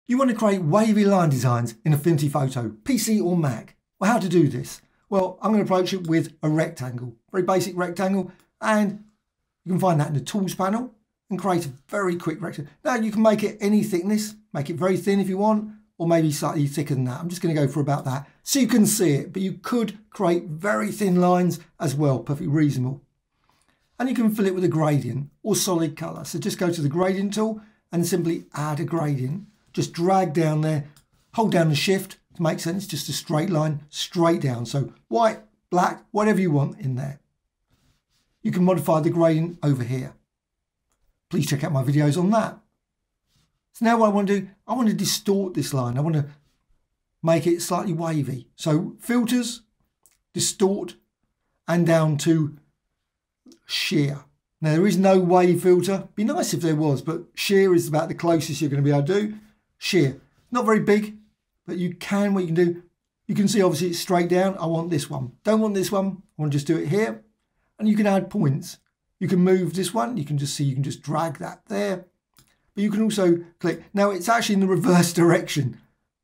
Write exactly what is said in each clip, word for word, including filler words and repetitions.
You want to create wavy line designs in Affinity Photo, P C or Mac. Well, how to do this? Well, I'm going to approach it with a rectangle, very basic rectangle, and you can find that in the Tools panel and create a very quick rectangle. Now you can make it any thickness, make it very thin if you want, or maybe slightly thicker than that. I'm just going to go for about that so you can see it, but you could create very thin lines as well, perfectly reasonable. And you can fill it with a gradient or solid color. So just go to the gradient tool and simply add a gradient. Just drag down there, hold down the shift to make sense, just a straight line straight down. So white, black, whatever you want in there. You can modify the gradient over here. Please check out my videos on that. So now what I want to do, I want to distort this line. I want to make it slightly wavy. So filters, distort, and down to shear. Now there is no wave filter. Be nice if there was, but shear is about the closest you're going to be able to do. Shear, not very big, but you can, what you can do, you can see obviously it's straight down. I want this one. Don't want this one. I want to just do it here. And you can add points. You can move this one. You can just see, you can just drag that there. But you can also click. Now it's actually in the reverse direction.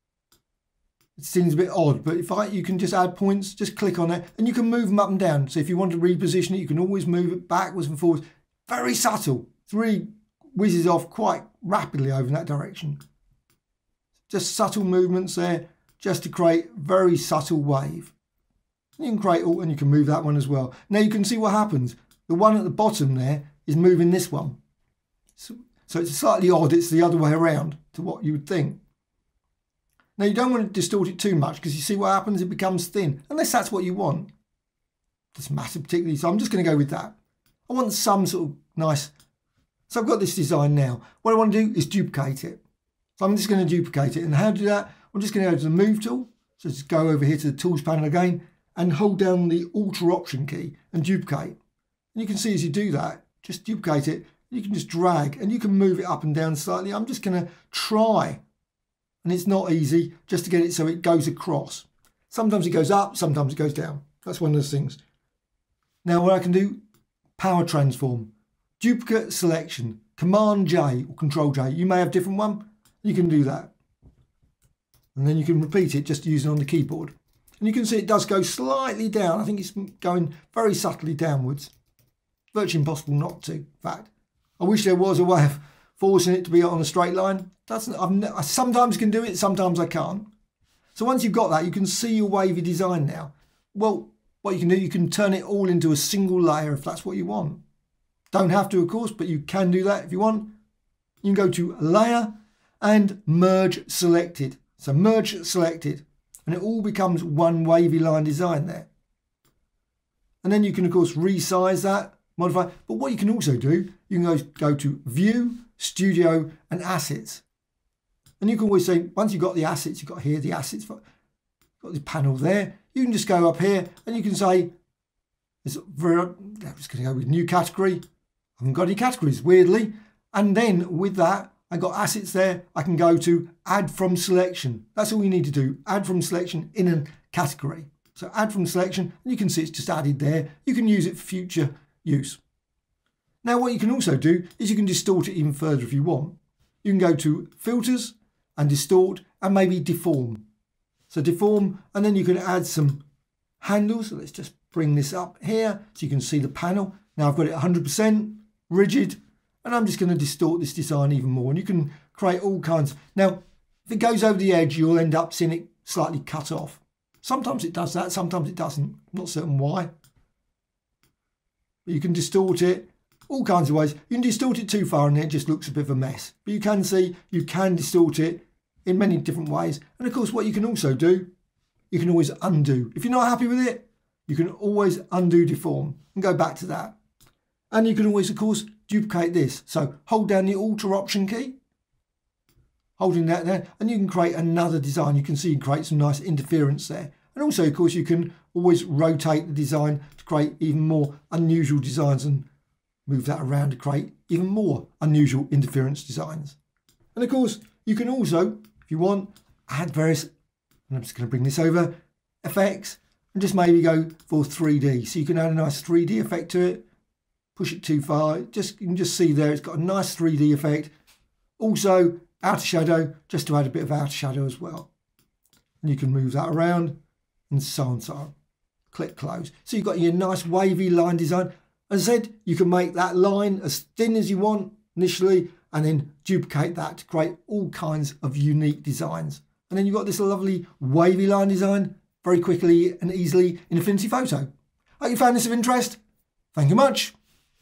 It seems a bit odd, but if I, you can just add points, just click on it, and you can move them up and down. So if you want to reposition it, you can always move it backwards and forwards. Very subtle. It really whizzes off quite rapidly over in that direction. Just subtle movements there, just to create very subtle wave. You can create all, and you can move that one as well. Now you can see what happens. The one at the bottom there is moving this one. So, so it's slightly odd. It's the other way around to what you would think. Now you don't want to distort it too much because you see what happens, it becomes thin, unless that's what you want. Doesn't matter particularly, so I'm just going to go with that. I want some sort of nice, so I've got this design now. What I want to do is duplicate it. So I'm just going to duplicate it, and how to do that? I'm just going to go to the Move tool, so just go over here to the Tools panel again, and hold down the Alter Option key and duplicate. And you can see as you do that, just duplicate it, you can just drag, and you can move it up and down slightly. I'm just going to try. And it's not easy just to get it so it goes across. Sometimes it goes up, sometimes it goes down. That's one of those things. Now what I can do, power transform, duplicate selection, Command J or Control J. You may have a different one. You can do that. And then you can repeat it just using on the keyboard. And you can see it does go slightly down. I think it's going very subtly downwards. Virtually impossible not to, in fact. I wish there was a way of forcing it to be on a straight line. Doesn't, I've I sometimes can do it, sometimes I can't. So once you've got that, you can see your wavy design now. Well, what you can do, you can turn it all into a single layer if that's what you want. Don't have to, of course, but you can do that if you want. You can go to Layer and Merge Selected. So Merge Selected, and it all becomes one wavy line design there. And then you can, of course, resize that, modify. But what you can also do, you can go, go to View, Studio, and Assets. And you can always say, once you've got the assets, you've got here the assets, got the panel there, you can just go up here and you can say, it's very, I'm just going to go with new category. I haven't got any categories, weirdly. And then with that, I've got assets there. I can go to add from selection. That's all you need to do. Add from selection in a category. So add from selection, and you can see it's just added there. You can use it for future use. Now what you can also do is you can distort it even further if you want. You can go to Filters and Distort and maybe Deform. So Deform, and then you can add some handles. So let's just bring this up here so you can see the panel. Now I've got it one hundred percent rigid, and I'm just going to distort this design even more. And you can create all kinds. Now, if it goes over the edge, you'll end up seeing it slightly cut off. Sometimes it does that, sometimes it doesn't. I'm not certain why. But you can distort it all kinds of ways. You can distort it too far and it just looks a bit of a mess. But you can see you can distort it in many different ways. And of course, what you can also do, you can always undo. If you're not happy with it, you can always undo Deform and go back to that. And you can always, of course, duplicate this. So hold down the Alter Option key, holding that there, and you can create another design. You can see you can create some nice interference there. And also, of course, you can always rotate the design to create even more unusual designs and move that around to create even more unusual interference designs. And of course, you can also, if you want, add various, and I'm just going to bring this over, effects, and just maybe go for three D. So you can add a nice three D effect to it. Push it too far, just you can just see there it's got a nice three D effect. Also outer shadow, just to add a bit of outer shadow as well. And you can move that around and so on and so on. Click close. So you've got your nice wavy line design. As I said, you can make that line as thin as you want initially and then duplicate that to create all kinds of unique designs. And then you've got this lovely wavy line design very quickly and easily in Affinity Photo. Hope you found this of interest. Thank you much.